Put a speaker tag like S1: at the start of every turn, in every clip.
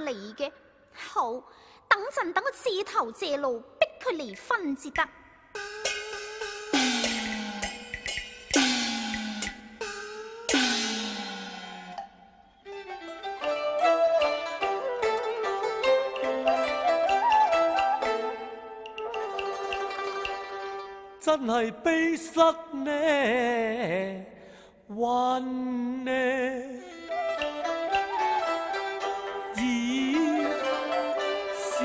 S1: 嚟嘅。好，等陣等我借頭借路逼佢離婚至得。
S2: 真係悲失呢，還呢，已是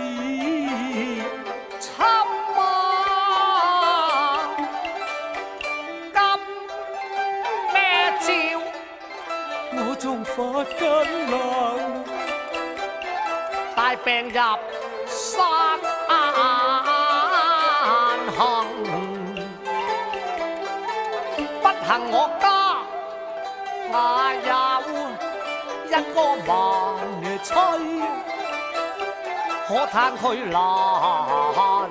S3: 侵啊！今咩招？
S2: 我仲發緊冷，
S3: 帶病入山行。不幸我家有一個萬妻，可嘆佢難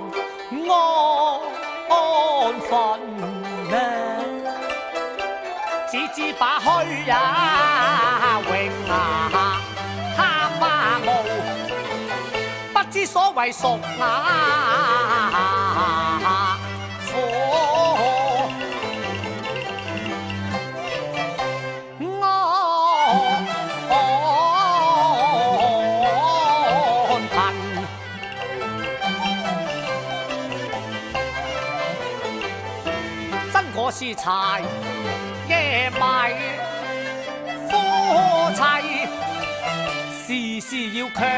S3: 安分呢？只知把虛榮貪慕，不知所謂屬我是柴夜迷夫妻，事事要強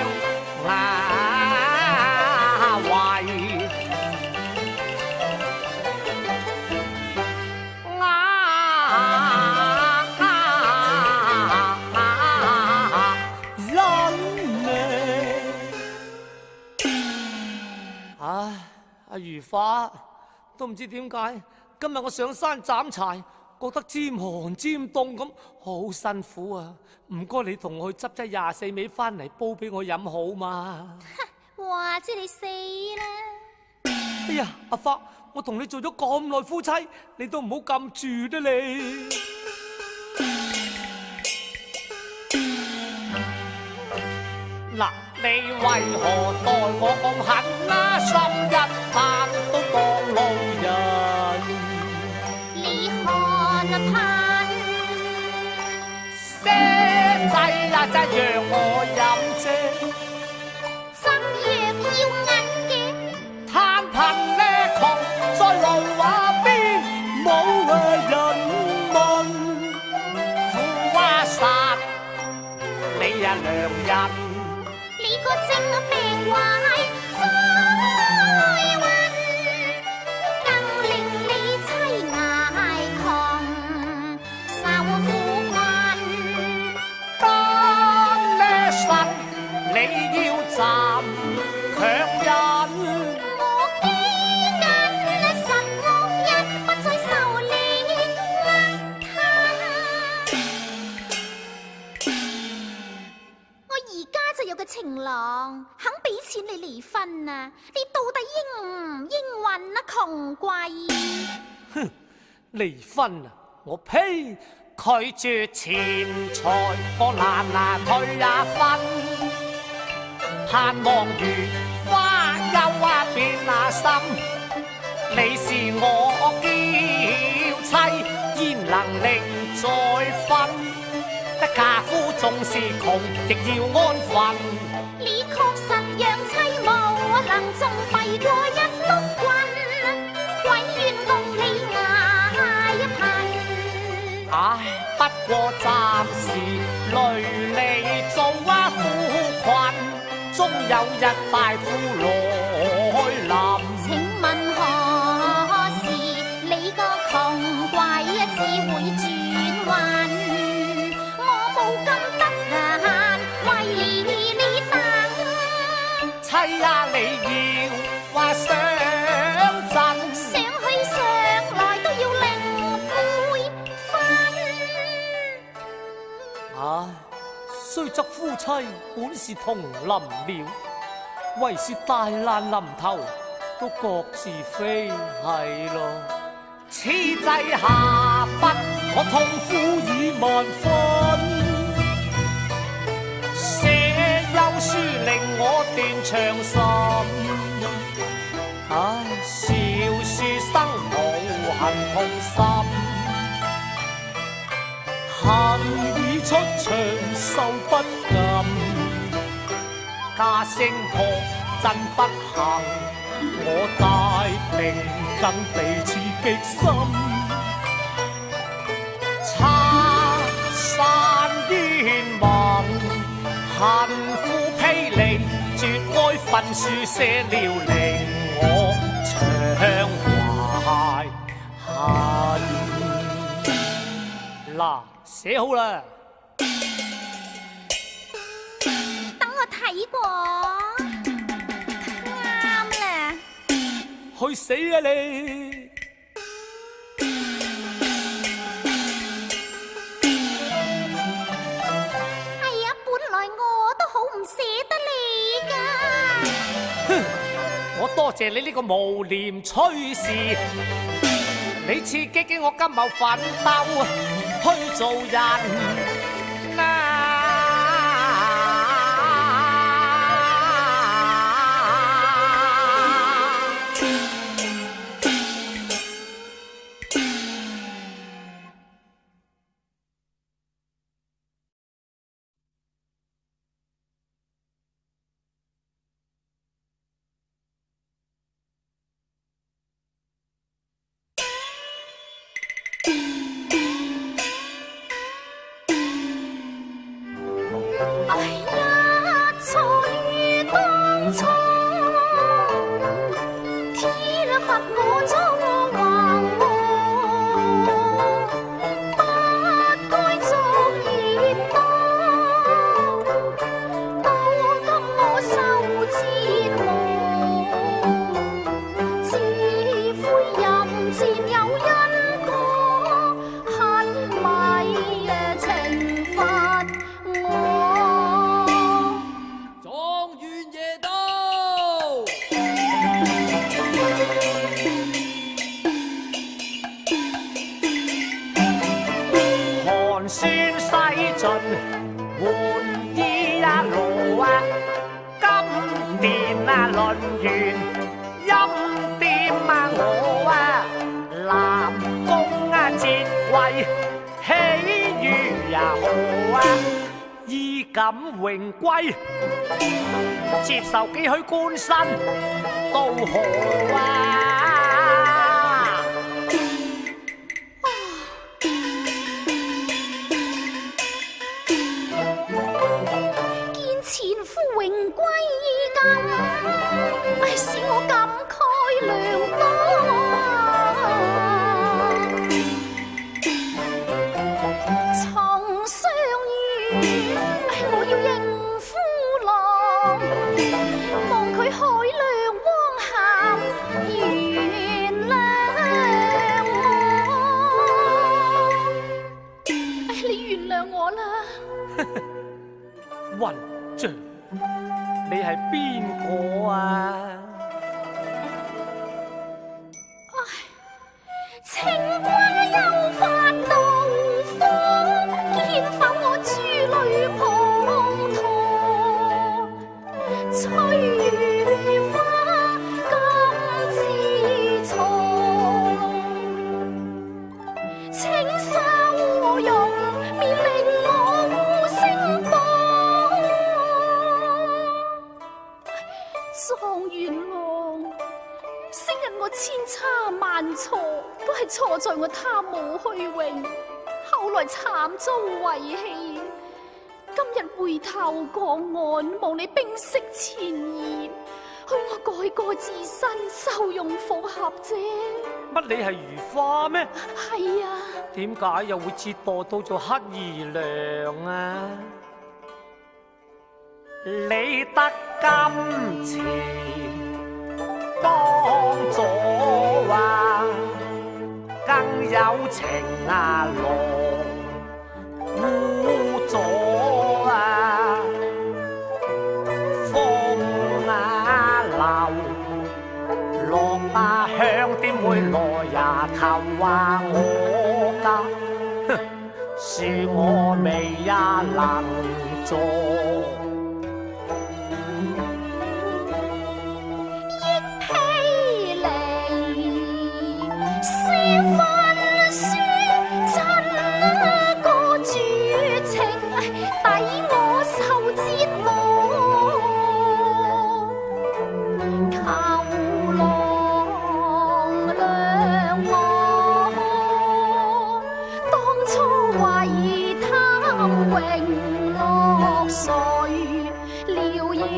S3: 為唉，阿如花都唔知點解。今日我上山斬柴，覺得尖寒尖凍咁，好辛苦啊！唔該，你同我去執隻24味翻嚟煲俾我飲好嘛？
S1: 話知你死啦！
S2: 哎呀，阿花，我同你做咗咁耐夫妻，你都唔好咁住啦你。
S3: 嗱，你為何待我咁狠啊？心一盼都當路人。盼些劑呀，真讓我飲啫。
S1: 真若要銀嘅，
S3: 貪貧呢窮在路話邊，冇人問。苦話實，你呀良人，
S1: 你個精病壞。
S3: 強人，
S1: 我基因神惡人，不再受你我而家就有個情郎肯俾錢你離婚啊！你到底應唔應允啊？窮貴！
S3: 哼，離婚啊！我呸！拒絕錢財，我難退婚。盼望如花休變心，你是我嬌妻，焉能力再分？得嫁夫縱是窮，亦要安分。
S1: 你確實讓妻無能，仲弊過一碌棍，唯願共你捱一貧。
S3: 唉，不過暫時累你做苦困。終有日大富來臨。
S1: 請問何時你個窮鬼只會轉運？我冇咁得閒為你等。
S3: 妻呀，你要話上陣，
S1: 想去上來都要另配分。
S2: 唉。雖則夫妻本是同林鳥，唯是大難臨頭都各自飛係咯。
S3: 此際下筆，
S2: 我痛苦已萬分，
S3: 寫一書令我斷腸心。唉，小書生無恨痛心，恨已出牆受不禁。家聲破真不幸，我大病更彼此激心。拆散煙盟，恨苦霹靂，絕愛焚書寫了令我暢懷恨。嗱，寫好啦。
S1: 等我睇過，啱啦。
S3: 去死啊你！
S1: 捨得你㗎，
S3: 哼！我多謝你呢個無廉炊事，你刺激我今後奮鬥去做人啊！榮歸，接受幾許官身都好啊！
S1: 見前夫榮歸咁，使我感慨良多。
S3: 混帳，你係邊個啊？
S1: 唉，情關又發怒火，見否我珠淚滂沱，翠如花，金枝重，青紗和絨，免令我呼聲多。狀元郎，昔日我千差萬錯，都係錯在我貪慕虛榮，後來慘遭遺棄。今日回頭過岸，望你冰釋前嫌，許我改過自新，受用復合啫。
S3: 乜你係如花咩？
S1: 係啊。
S3: 點解又會折墮到做黑兒娘啊？你得金錢幫助啊，更有情啊落污咗啊，風啊流，落啊香點會來呀求話我㗎？哼，恕我未也能做。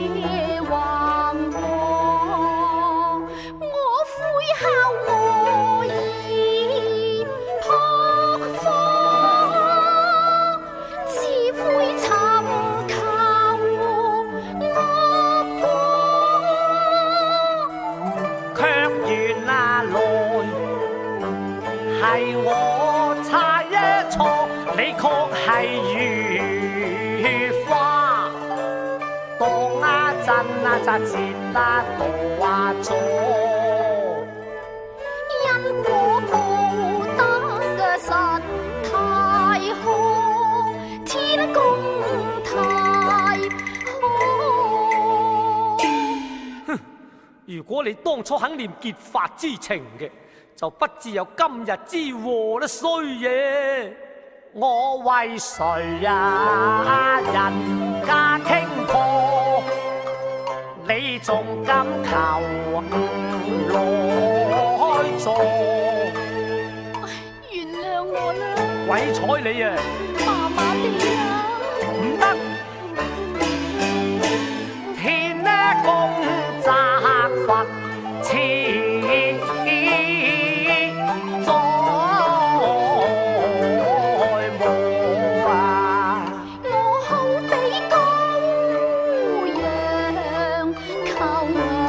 S1: 橫禍，我悔孝我已撲火，自悔尋求惡果，
S3: 卻原來係我差一錯，你確係如花，當啊真啊扎折啊墮啊咗。
S1: 因果報得實太苛，天公太苛。
S2: 如果你當初肯念結髮之情嘅，就不至有今日之禍啦，衰嘢！
S3: 我為誰啊人家傾破，你仲敢求來做？
S1: 原諒我啦，
S2: 鬼睬你啊！
S1: 麻麻地啊！
S3: 唔得，天呢公責罰似再無啊！
S1: 我好比羔羊，求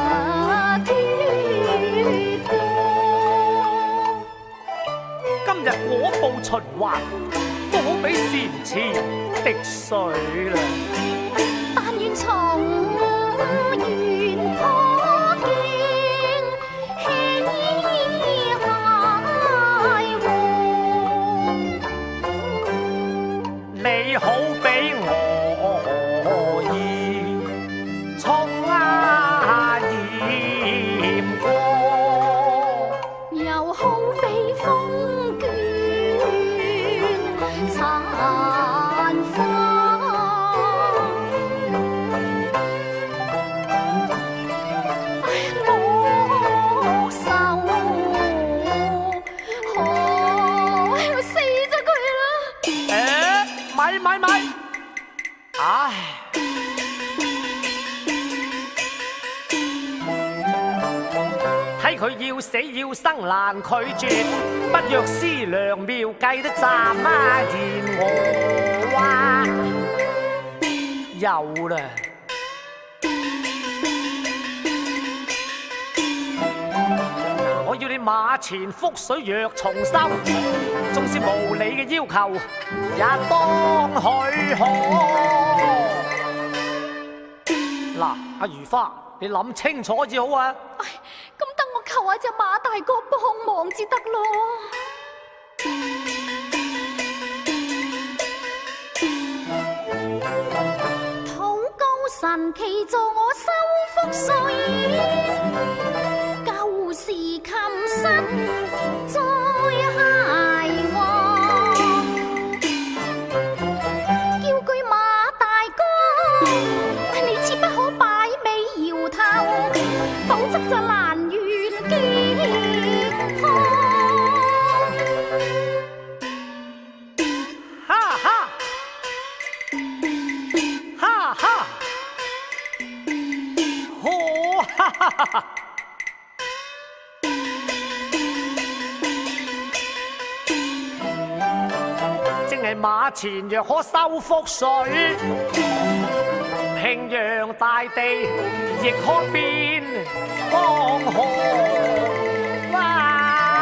S1: 脫過。
S2: 今日果報循環，都好比先前的水啦。
S1: 但願從緣破境，輕易解禍。
S3: 你好比我意衝鹽過，
S1: 又好比風捲殘花。我受，死咗佢啦！
S3: 咪，唉，睇佢要死要生難拒絕，不若思量妙計得暫啊言我啊有啦。我要你馬前覆水若重修，縱是無理嘅要求，也當許可。嗱，阿如花，你諗清楚至好啊！
S1: 唉，咁等我求下只馬大哥幫忙至得咯。禱告神奇助我收覆水，舊時琴瑟再諧和，叫句馬大哥，你切不可擺尾搖頭，否則就難圓結破。
S3: 哈哈，哈哈，哦哈哈哈哈！正係馬前若可收覆水，平洋大地亦可變江河啊！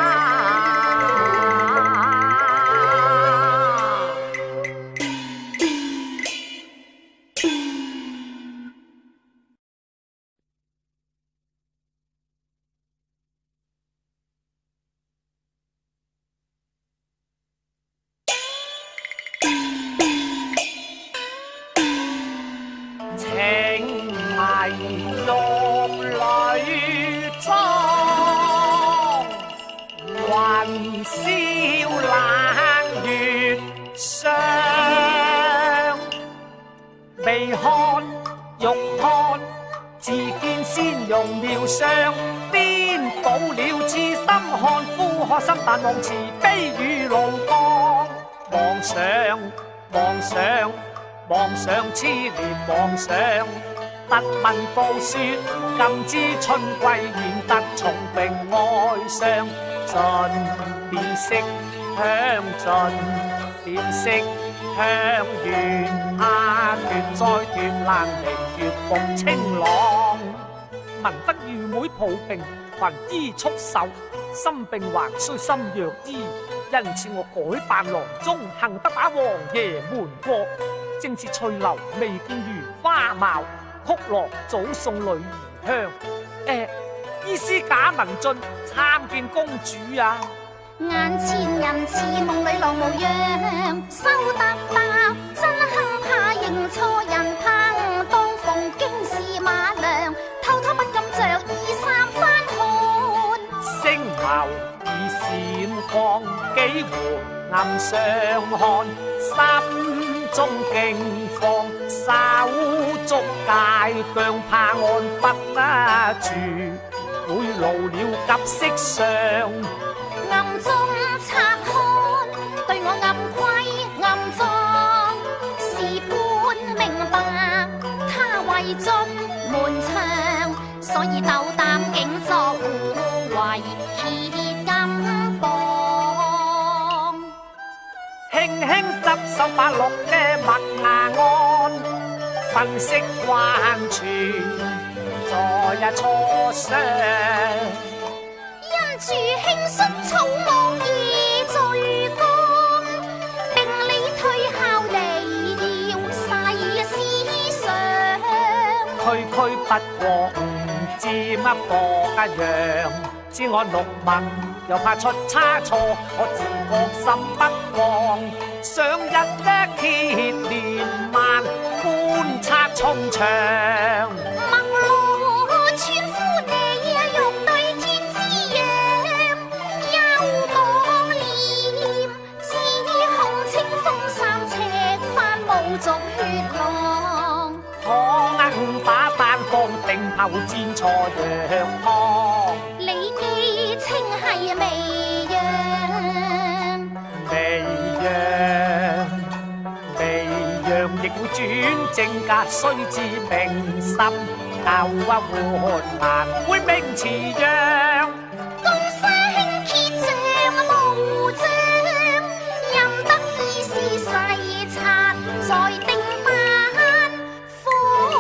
S3: 雲霄冷月上，未看欲看，自見仙容妙相，顛倒了痴心漢夫學心，但望慈悲與路光。妄想，妄想，妄想痴念妄想， 得文報說，今之春季現得重並愛上盡，點色香盡，點色香遠，下斷再斷，蘭亭月復清朗。聞得愚妹抱病，還醫束手，心病還需心藥醫，因此我改扮郎中，幸得把王爺瞞過。正是翠樓未見如花貌，曲樂早送女兒香。醫師賈文俊參見公主啊！
S1: 眼前人似夢裏郎模樣，羞答答，真恨怕認錯人，盼當逢經是馬良，偷偷不敢着衣衫翻看，
S3: 星眸已閃光，幾回暗相看，心中驚慌，手足戒腳怕按不住，會勞了急色上。
S1: 暗中察看，對我暗窺暗裝，事半明白，他為進門牆，所以鬥膽竟作護衛揭金榜，
S3: 輕輕執手把綠嘅麥芽案，分析關注，在初相。
S1: 因住輕率草莽而罪干，並你退後離要細思想，
S3: 區區不過唔知乜個樣，知我六文又怕出差錯，我自覺心不安，想日揭連萬觀察衷腸。
S1: 陌路村夫你欲對天之仰，幽望念，只恐清風三尺翻無續血浪，
S3: 可能把單方定後戰錯陽光。
S1: 你既稱係微揚，
S3: 微揚亦會轉正格，須知明心鬥緩慢，會名詞揚。
S1: 公沙輕揭像無像，任得意是細察在定班方。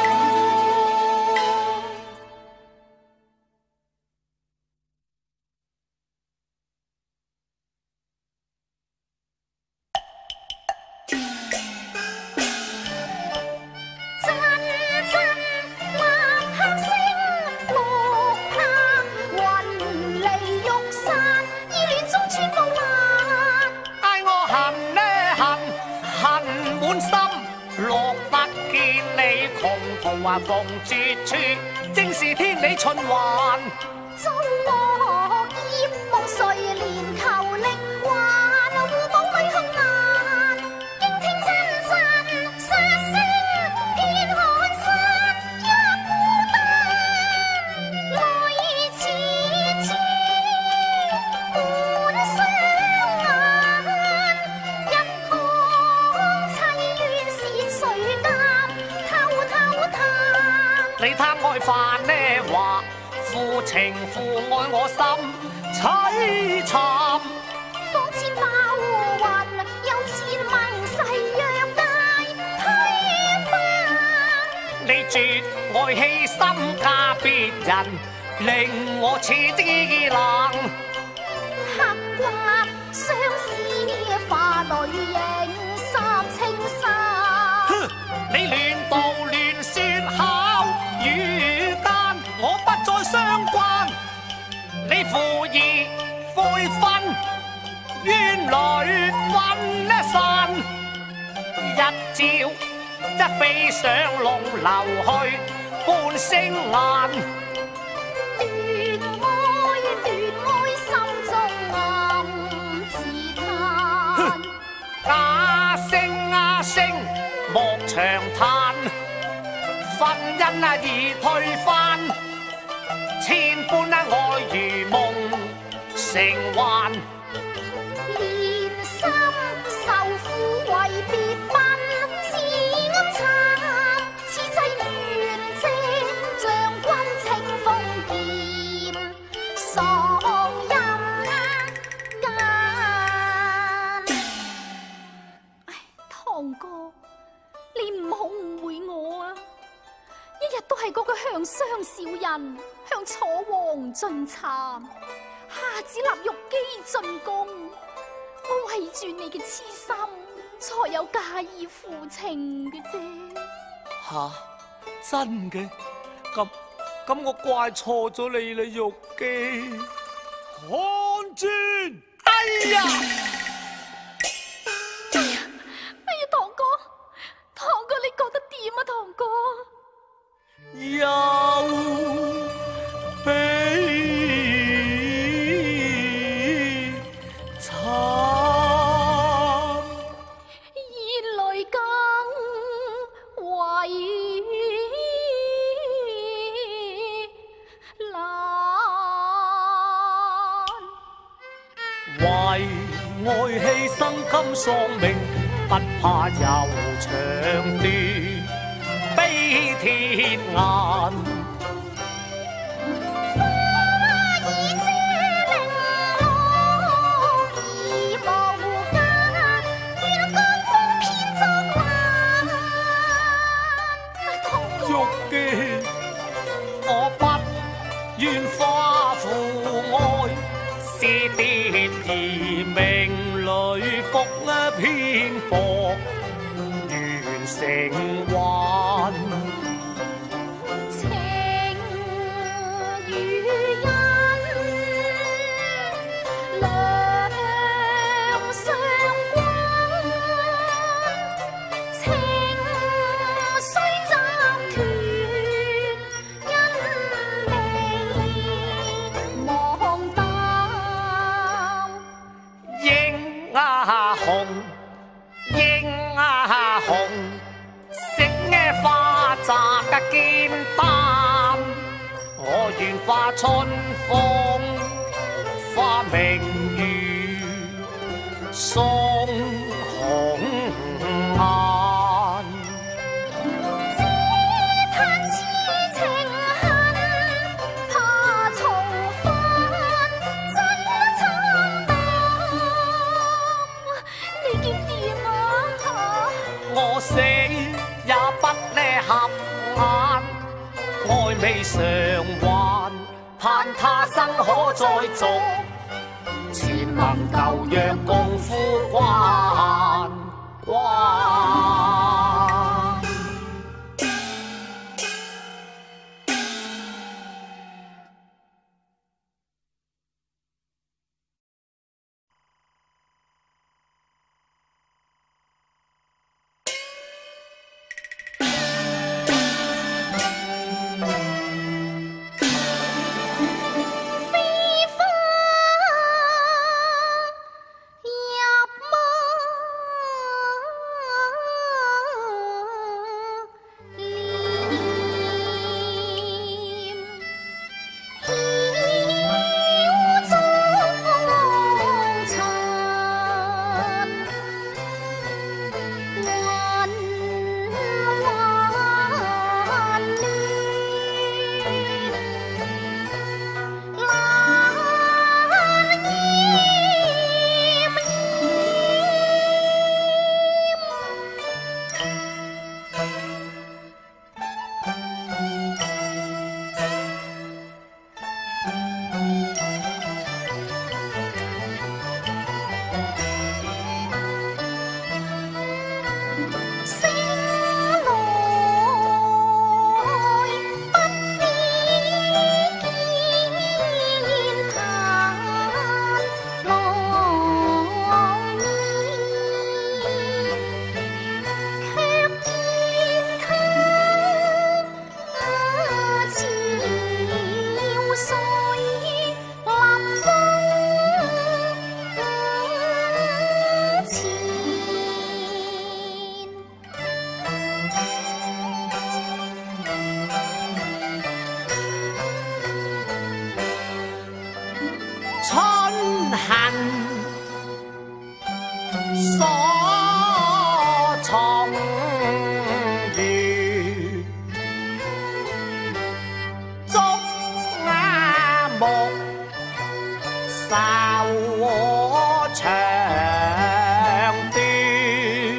S1: 陣陣吶喊聲，木拍雲離玉山，依戀中穿無限。
S3: 嗌我恨呢恨滿心，落不見你窮途逢絕處，正是天理循環。
S1: 遭惡業望誰憐求力還，互補裏行難，應聽陣陣殺聲，偏看失一孤單，來自知滿雙眼，一腔凄怨是誰甘偷嘆？
S3: 你貪愛飯呢話，負情負愛我心凄慘。
S1: 仿似化烏雲，又似盟誓約大推翻。
S3: 你絕愛犧牲嫁別人，令我似之冷。
S1: 刻骨相思化淚影濕青衫。
S3: 哼！你亂道亂說巧與奸，我不再相關。你負義悔分，冤淚分呢散。一朝則飛上龍流去，半星眼。
S1: 戀愛心中暗自嘆。
S3: 啞聲莫長嘆，婚姻已推翻，千般愛如夢成幻。
S1: 連心受苦為別奔，似暗慘，此際緣向雙小人，向楚王進讒，下旨立玉姬進宮。我為住你嘅痴心，才有假意負情嘅啫。
S2: 吓，真嘅？咁我怪錯咗你啦，玉姬。看轉！哎呀！
S1: 堂哥，堂哥，你覺得點啊？堂哥，
S2: 又悲慘，
S1: 熱淚更為難，
S2: 為愛犧牲甘喪命。不怕悠長斷，悲天眼。
S1: 花已遮令我已無間，願江風偏作難。堂哥，
S2: 玉姬，我不願花負愛，是蝶兒命裏福偏薄，願成幻。
S1: 情與恩，兩相關，情雖斬斷，因你忘擔。
S2: 英啊紅，英啊紅，色花澤嘅肩擔，我願化春風，化明月，送紅顏。
S1: 只嘆痴情恨，怕重返，真慘淡。你見點啊？
S2: 我死也不合眼，愛未償還，盼他生可再續，前能舊約共呼關關。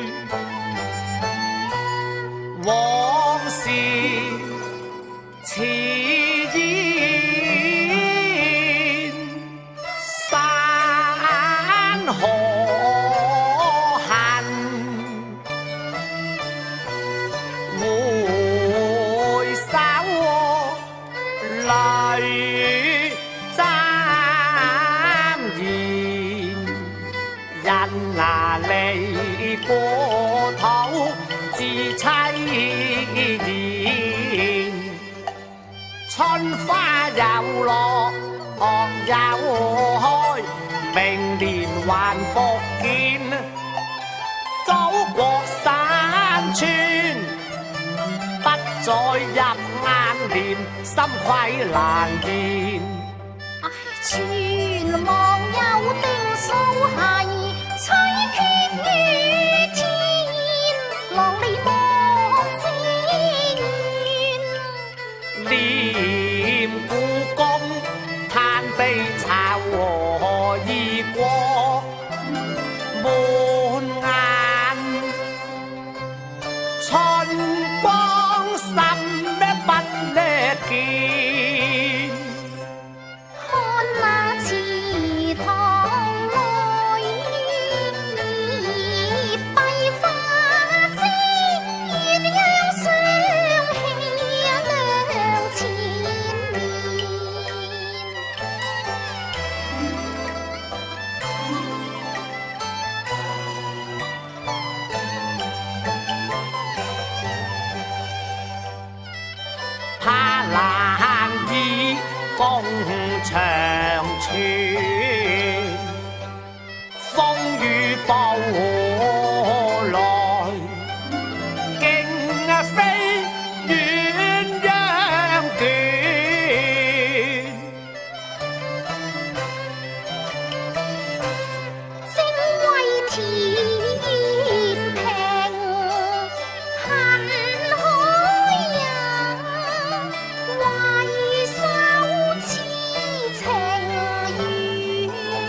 S2: 往事前
S3: 過頭自凄然，春花又落又開，明年還復見。祖國山川不再入眼簾，心愧難言。
S1: 唉，全忘有定數係摧決於天，浪里莫自怨。
S3: 念故宮，嘆悲巢和異國，滿眼春光心不見。
S1: 看那池塘內閉花枝，鴛鴦雙戲兩纏綿。
S3: 怕冷意風長存，風雨暴來，竟飛鴛鴦卷。
S1: 正為田平恨海人，為守此情緣，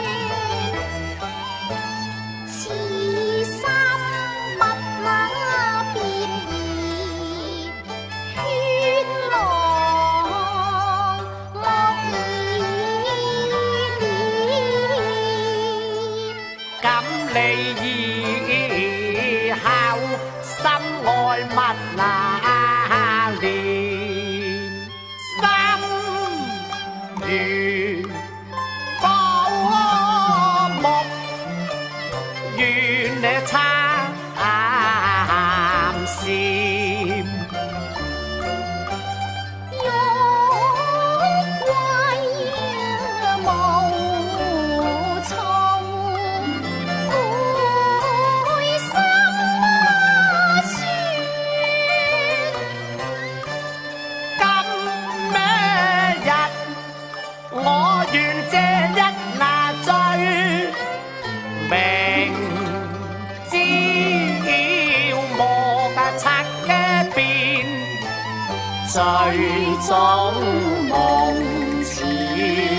S1: 此心不能變異，血浪莫
S3: 咁你以後心愛密那年，心如高木，願你參禪。
S1: 玉桂無從，會心酸。
S3: 今咩日，我願這一那醉，明朝莫拆嘅變，最終夢似。